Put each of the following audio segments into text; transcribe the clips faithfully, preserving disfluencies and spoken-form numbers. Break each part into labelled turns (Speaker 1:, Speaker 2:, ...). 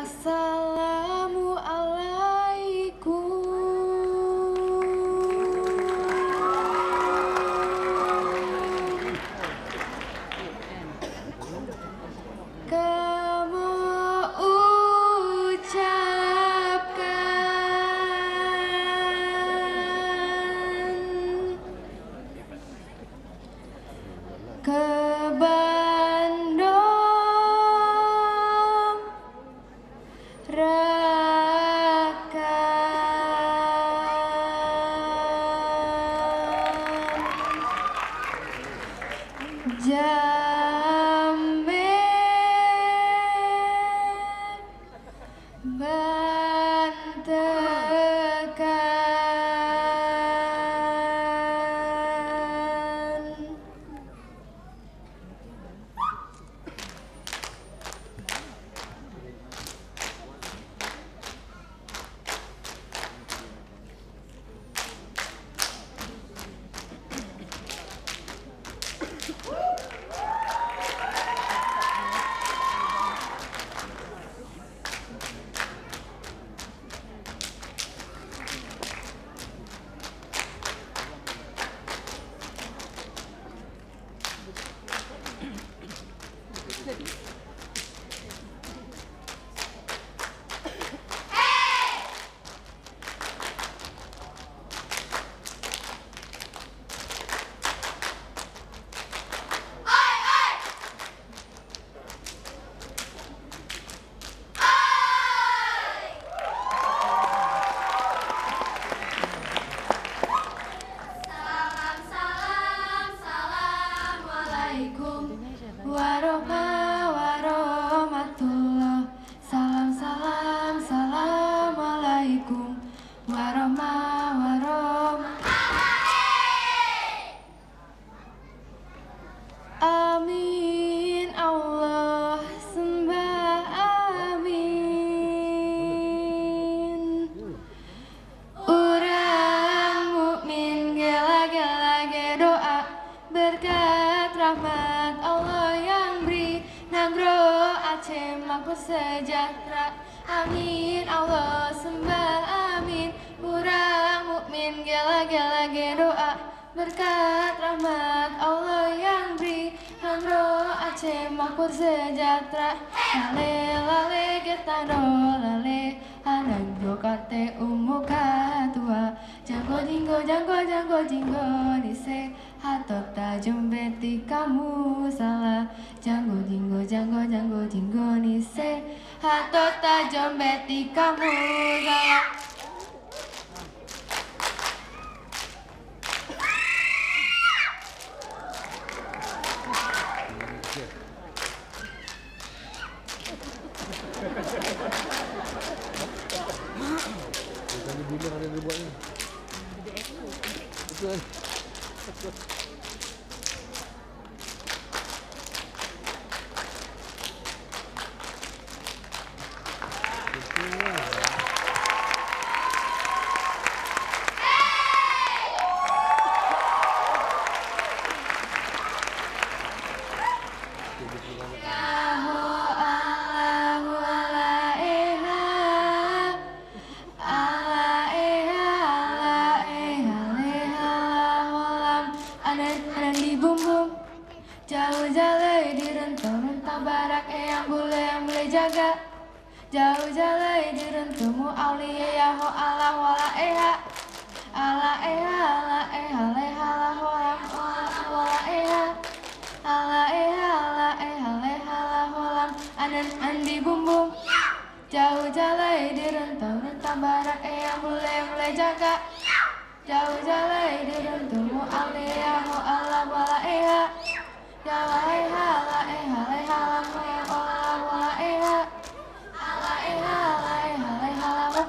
Speaker 1: sejahtera, amin Allah sembah amin. Urang mukmin gela-gela doa, berkat rahmat Allah yang beri. Hangro Aceh makmur sejahtera, lale lale kita do lale, anak jokate umu katua. Janggo jinggo janggo janggo jinggo dise, hatota jembeti kamu salah. Janggo jinggo janggo janggo jinggo nise, hatota jembeti kamu salah.
Speaker 2: Bila ada dibuatnya. Betul. Betul.
Speaker 1: Jauh jalai di rentau-rentau barak yang boleh yang boleh jaga. Jauh jalai di rentemu aulia ya ho Allah wala eha. Allah eha Allah eha leha la ho wala eha. Allah eha Allah eha leha la ho lam anan andi bumbum. Jauh jalai di rentau-rentau barak yang boleh yang boleh jaga. Jauh jalai di rentemu aulia ya ho Allah wala eha. Ya la eha la eha leha la ho wala wala eha. Allah eha la eha leha la ho.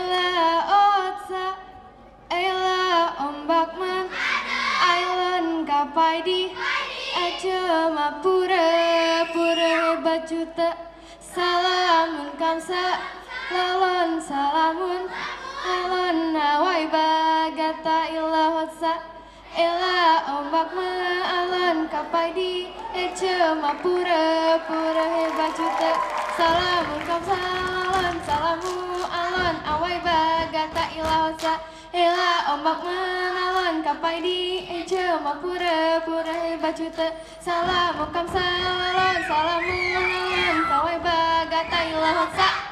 Speaker 1: Ayla otsa, ayla ombak man, aylan kapai di aja ma pura pura hebat juta salamun kamsa lalon salamun lalon nawai bagata illa hotsa ella ombak ma alon kapai di aja ma pura pura hebat juta salamun kamsa lalon salamu alon awai bagata illa hotsa ella ombak menalon kapai di eja ma pura pura hebat juta salamu kamsa lalon salamu alon kawai bagata illa hotsa